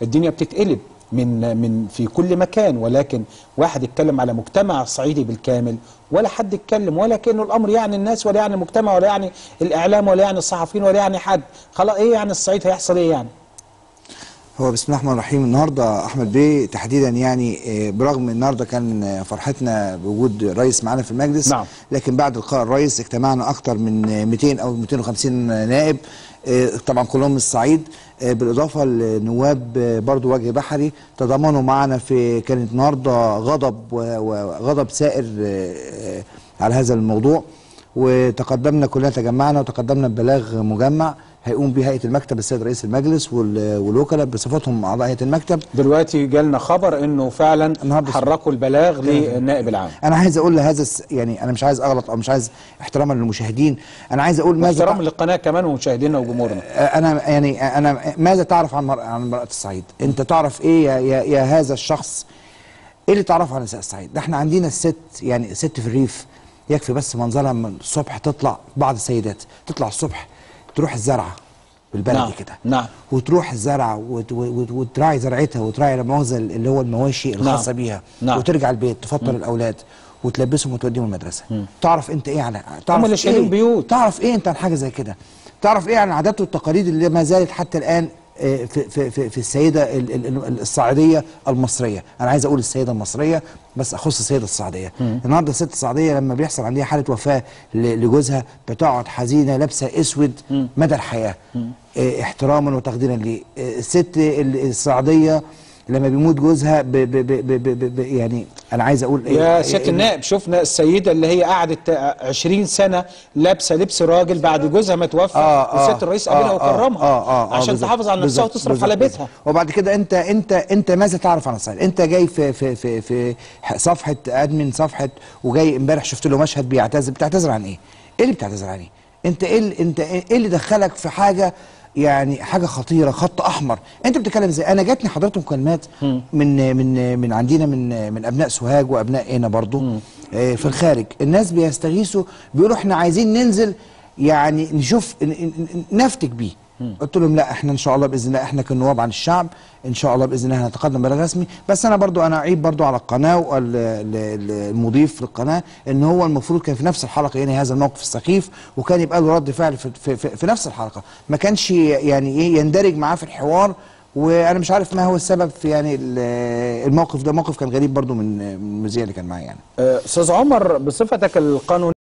الدنيا بتتقلب من في كل مكان، ولكن واحد يتكلم على مجتمع صعيدي بالكامل ولا حد يتكلم، ولا كأنه الامر يعني الناس ولا يعني المجتمع ولا يعني الاعلام ولا يعني الصحفيين ولا يعني حد. خلاص ايه يعني الصعيد هيحصل ايه يعني؟ هو بسم الله الرحمن الرحيم. النهارده احمد بيه تحديدا يعني برغم النهارده كان فرحتنا بوجود الرئيس معانا في المجلس، نعم. لكن بعد لقاء الرئيس اجتمعنا اكثر من 200 او 250 نائب، طبعا كلهم من الصعيد، بالاضافه لنواب برضو وجه بحري تضامنوا معنا في كانت النهارده غضب سائر على هذا الموضوع. وتقدمنا كلنا، تجمعنا وتقدمنا ببلاغ مجمع هيقوم به هيئه المكتب السيد رئيس المجلس والوكلاء بصفتهم اعضاء هيئه المكتب. دلوقتي جالنا خبر انه فعلا حركوا البلاغ للنائب العام. انا عايز اقول لهذا يعني انا مش عايز اغلط او مش عايز احتراما للمشاهدين، انا عايز اقول ماذا احتراما للقناه كمان ومشاهدينا وجمهورنا. انا ماذا تعرف عن امراه الصعيد؟ انت تعرف ايه يا هذا الشخص؟ ايه اللي تعرفه عن نساء الصعيد؟ ده احنا عندنا الست، يعني ست في الريف يكفي بس منظرها من الصبح تطلع، بعض السيدات تطلع الصبح تروح الزرعه بالبلدي نعم. كده، نعم. وتروح الزرعه وتراعي زرعتها وتراعي المؤاخذه اللي هو المواشي الخاصه نعم. بيها. نعم. وترجع البيت تفطر الاولاد وتلبسهم وتوديهم المدرسه. تعرف انت ايه على هم اللي شايلين بيوت. تعرف ايه انت عن حاجه زي كده؟ تعرف ايه عن العادات والتقاليد اللي ما زالت حتى الان في السيده الصعيديه المصريه؟ انا عايز اقول السيده المصريه بس اخص السيده الصعيديه. النهارده الست الصعيديه لما بيحصل عندها حاله وفاه لجوزها بتقعد حزينه لابسه اسود مدى الحياه، احتراما وتقديرا ليه. الست الصعيديه لما بيموت جوزها يعني انا عايز اقول يا سياده النائب، شفنا السيده اللي هي قعدت 20 سنه لابسه لبس راجل بعد جوزها ما توفى، وست الرئيس قابلها وكرمها عشان تحافظ على نفسها وتصرف على بيتها. وبعد كده انت ماذا تعرف عن الصعيد؟ انت جاي في صفحه ادمن صفحه، وجاي امبارح شفت له مشهد بتعتذر عن ايه؟ ايه اللي بتعتذر عنه؟ انت ايه اللي دخلك في حاجه يعني حاجه خطيره، خط احمر؟ انت بتتكلم ازاي؟ انا جاتني حضرتك مكالمات من عندنا من ابناء سوهاج وابناء هنا برضو في الخارج، الناس بيستغيثوا بيقولوا احنا عايزين ننزل يعني نشوف نفتك بيه. قلت لهم لا، احنا ان شاء الله باذن الله احنا كنواب عن الشعب ان شاء الله باذن الله هنتقدم بلاغ رسمي. بس انا برضو انا اعيب برضو على القناه والمضيف للقناه ان هو المفروض كان في نفس الحلقه يعني هذا الموقف السخيف، وكان يبقى له رد فعل في نفس الحلقه، ما كانش يعني ايه يندرج معاه في الحوار. وانا مش عارف ما هو السبب في يعني الموقف ده. موقف كان غريب برضو من المذيع اللي كان معايا يعني. استاذ عمر، بصفتك القانوني